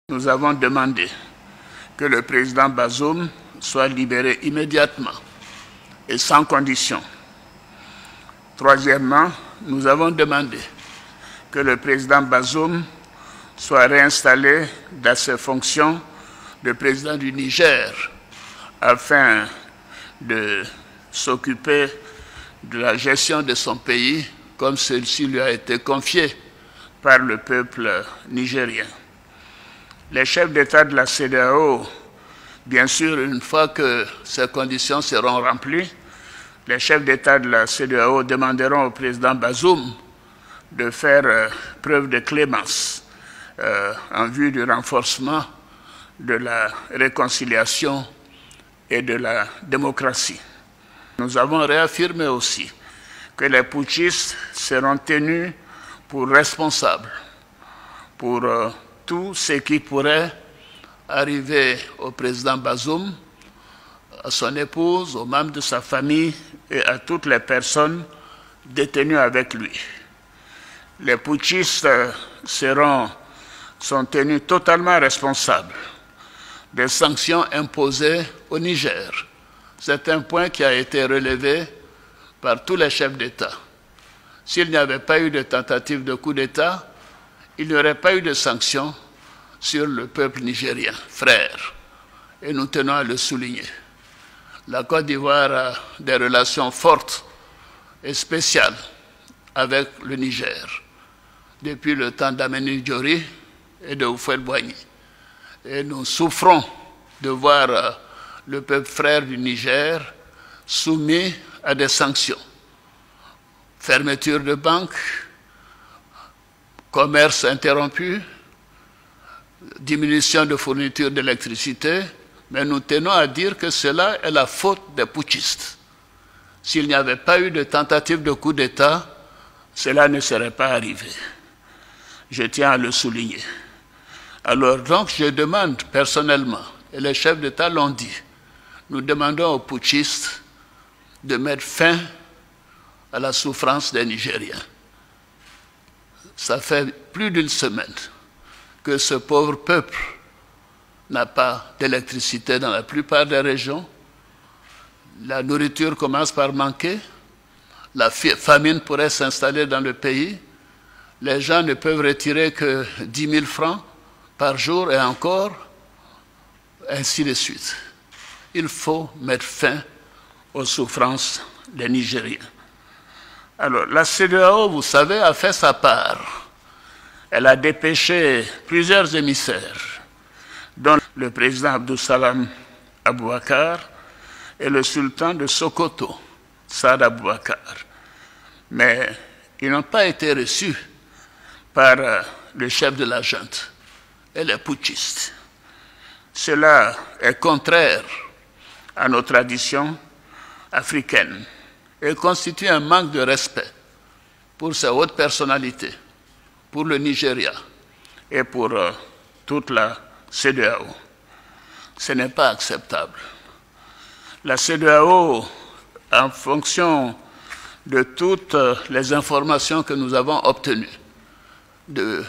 Nous avons demandé que le président Bazoum soit libéré immédiatement et sans condition. Troisièmement, nous avons demandé que le président Bazoum soit réinstallé dans ses fonctions de président du Niger afin de s'occuper de la gestion de son pays comme celle-ci lui a été confiée par le peuple nigérien. Les chefs d'État de la CEDEAO, bien sûr, une fois que ces conditions seront remplies, les chefs d'État de la CEDEAO demanderont au président Bazoum de faire preuve de clémence en vue du renforcement de la réconciliation et de la démocratie. Nous avons réaffirmé aussi que les putschistes seront tenus pour responsables pour tout ce qui pourrait arriver au président Bazoum, à son épouse, aux membres de sa famille et à toutes les personnes détenues avec lui. Les putschistes sont tenus totalement responsables des sanctions imposées au Niger. C'est un point qui a été relevé par tous les chefs d'État. S'il n'y avait pas eu de tentative de coup d'État, il n'y aurait pas eu de sanctions sur le peuple nigérien, frère. Et nous tenons à le souligner. La Côte d'Ivoire a des relations fortes et spéciales avec le Niger, depuis le temps d'Ameni Diori et de Houphouët-Boigny. Et nous souffrons de voir le peuple frère du Niger soumis à des sanctions. Fermeture de banques, commerce interrompu, diminution de fourniture d'électricité, mais nous tenons à dire que cela est la faute des putschistes. S'il n'y avait pas eu de tentative de coup d'État, cela ne serait pas arrivé. Je tiens à le souligner. Alors donc je demande personnellement, et les chefs d'État l'ont dit, nous demandons aux putschistes de mettre fin à la souffrance des Nigériens. Ça fait plus d'une semaine que ce pauvre peuple n'a pas d'électricité dans la plupart des régions. La nourriture commence par manquer. La famine pourrait s'installer dans le pays. Les gens ne peuvent retirer que 10 000 francs par jour et encore, ainsi de suite. Il faut mettre fin aux souffrances des Nigériens. Alors, la CEDEAO, vous savez, a fait sa part. Elle a dépêché plusieurs émissaires, dont le président Abdou Salam Aboubakar et le sultan de Sokoto, Saad Aboubakar. Mais ils n'ont pas été reçus par le chef de la junte et les putschistes. Cela est contraire à nos traditions africaines et constitue un manque de respect pour ces hautes personnalités, pour le Nigeria et pour toute la CEDEAO. Ce n'est pas acceptable. La CEDEAO, en fonction de toutes les informations que nous avons obtenues, de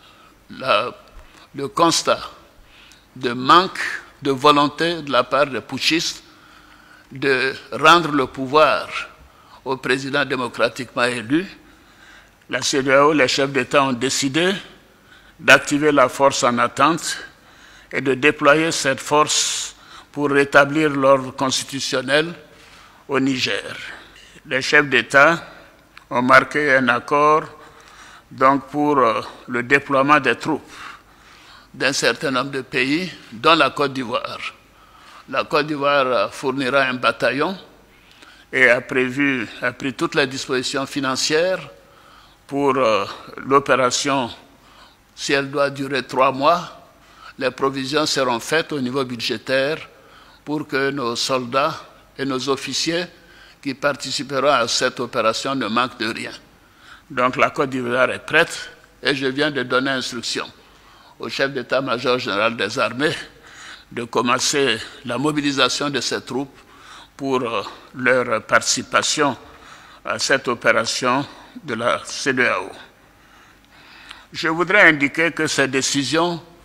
constat de manque de volonté de la part des putschistes de rendre le pouvoir au président démocratiquement élu, la CEDEAO, les chefs d'État ont décidé d'activer la force en attente et de déployer cette force pour rétablir l'ordre constitutionnel au Niger. Les chefs d'État ont marqué un accord donc pour le déploiement des troupes d'un certain nombre de pays, dont la Côte d'Ivoire. La Côte d'Ivoire fournira un bataillon et a pris toutes les dispositions financières pour l'opération. Si elle doit durer 3 mois, les provisions seront faites au niveau budgétaire pour que nos soldats et nos officiers qui participeront à cette opération ne manquent de rien. Donc la Côte d'Ivoire est prête et je viens de donner instruction au chef d'état-major général des armées de commencer la mobilisation de ces troupes pour leur participation à cette opération de la CEDEAO. Je voudrais indiquer que ces décisions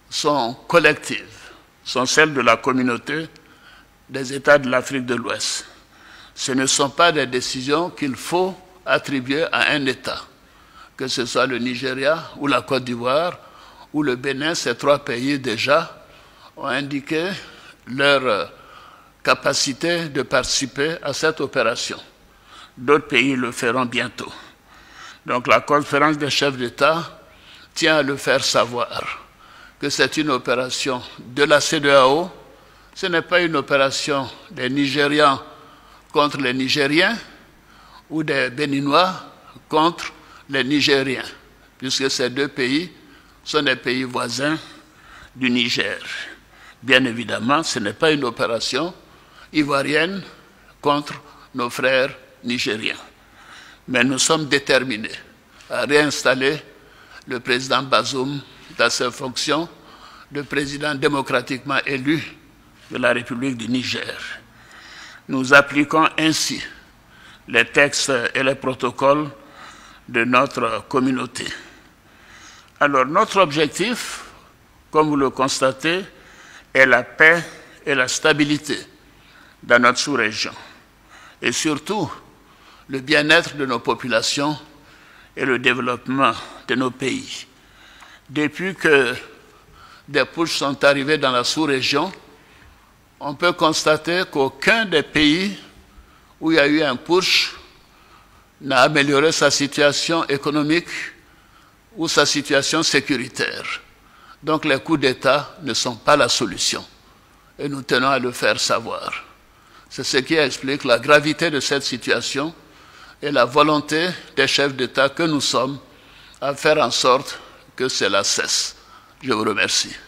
sont collectives, sont celles de la communauté des États de l'Afrique de l'Ouest. Ce ne sont pas des décisions qu'il faut attribuer à un État, que ce soit le Nigeria ou la Côte d'Ivoire ou le Bénin. Ces trois pays déjà ont indiqué leur capacité de participer à cette opération. D'autres pays le feront bientôt. Donc la conférence des chefs d'État tient à le faire savoir que c'est une opération de la CEDEAO. Ce n'est pas une opération des Nigérians contre les Nigériens ou des Béninois contre les Nigériens, puisque ces deux pays sont des pays voisins du Niger. Bien évidemment, ce n'est pas une opération ivoirienne contre nos frères nigériens. Mais nous sommes déterminés à réinstaller le président Bazoum dans ses fonctions de président démocratiquement élu de la République du Niger. Nous appliquons ainsi les textes et les protocoles de notre communauté. Alors, notre objectif, comme vous le constatez, est la paix et la stabilité dans notre sous-région. Et surtout, le bien-être de nos populations et le développement de nos pays. Depuis que des putschs sont arrivés dans la sous-région, on peut constater qu'aucun des pays où il y a eu un putsch n'a amélioré sa situation économique ou sa situation sécuritaire. Donc les coups d'État ne sont pas la solution. Et nous tenons à le faire savoir. C'est ce qui explique la gravité de cette situation et la volonté des chefs d'État que nous sommes à faire en sorte que cela cesse. Je vous remercie.